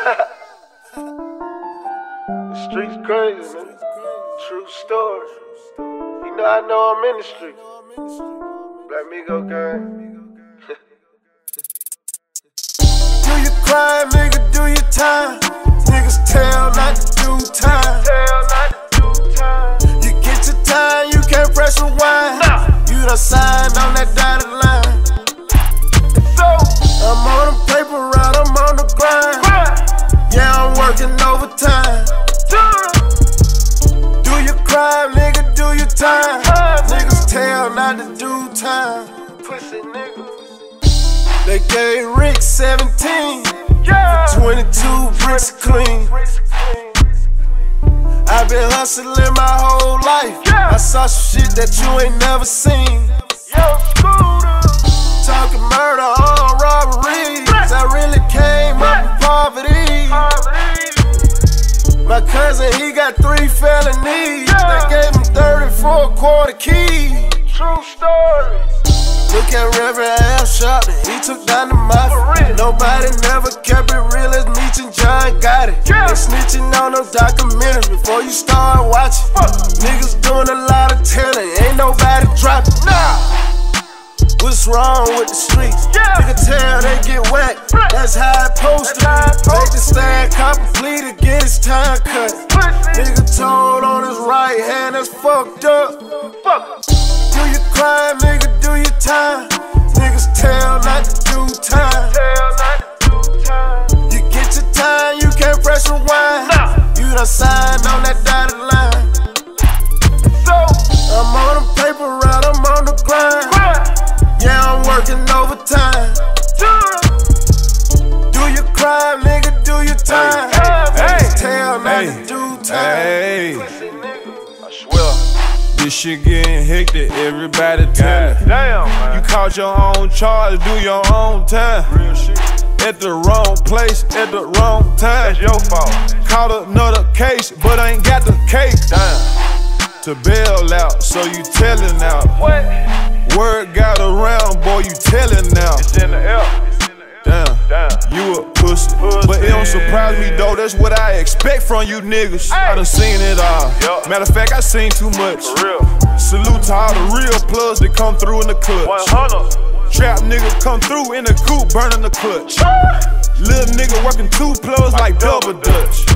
The streets crazy, man. True story. You know I know I'm in the street. Black Migo gang. Do your crime, nigga, do your time. Niggas tell not to do time. You get your time, you can't press rewind. You done signed on that dotted line. I'm on the paper route, I'm on the grind. Yeah, I'm working overtime. Do your crime, nigga, do your time. Niggas tell not to do time. Pussy niggas. They gave Rick 17 for 22 bricks clean. I've been hustling my whole life. I saw some shit that you ain't never seen. Talking murder on robberies. I really came up in poverty. My cousin, he got 3 felonies. They gave him 30 for a quarter key. True story. Look at Reverend Al Sharpton, he took down the mafia. Nobody never kept it real as Meech and John got it. They snitching on them documentaries before you start watching. Niggas doing a lot of telling, ain't nobody dropping. What's wrong with the streets? Nigga tell they get whacked, that's how it supposed to be. Make the stand cop a plea to get his time cut. Nigga told on his right hand, that's fucked up. Do your crime, nigga, do your time. Niggas tell not to do time. You get your time, you can't press rewind. You done signed on that dotted line. I'm on the paper route, I'm on the grind. Yeah, I'm working overtime. Do your crime, nigga, do your time. Niggas tell not to do time. I swear. This shit getting hectic, everybody tell it. You caught your own charge, do your own time. Real shit. At the wrong place, at the wrong time. That's your fault. Caught another case, but I ain't got the cake. To bail out, so you telling out. What? Word got around, boy, you telling now. It's in the air. Damn, you a pussy. But it don't surprise me though, that's what I expect from you niggas. I done seen it all. Matter of fact, I seen too much. For real. Salute to all the real plugs that come through in the clutch. 100. Trap nigga come through in the coupe, burning the clutch. Little nigga working 2 plugs like double dutch.